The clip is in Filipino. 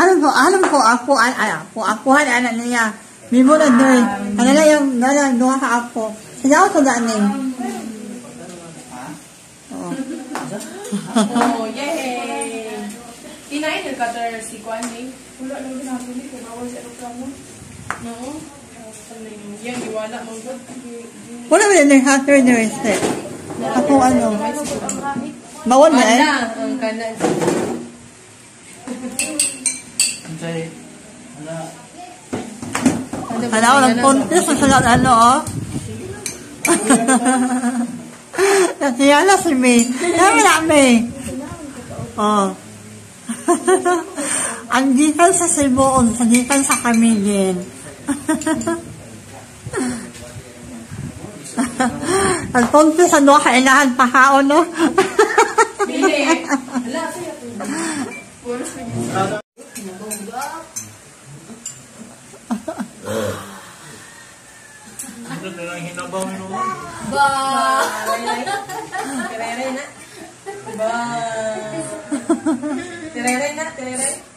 Ako, anak niya. Mimo na doon. Ano na yung, duha ka ako. Sinaw ko daan eh. Oh, yay! Kinain yung cutter si Kwan eh. Wala lang ginapuli kung bawal sa aeroplano. No? Yan, iwala mo ba? Wala ba yung cutter na rin? Ako ano? Bawal na eh? Ang kanan. Wala ko lang punti sa salat ano oh. Nasiyala si May. Dami na May. Oh. Ang gikan sa Cebuon, sa gikan sa Camiguin. Ang punti sa doha kailangan pahaon no. Bili. Wala siya to. Puros ko yun. Ano na lang hinabaw mo? Ba! Tirere na. Ba! Tirere na, tirere.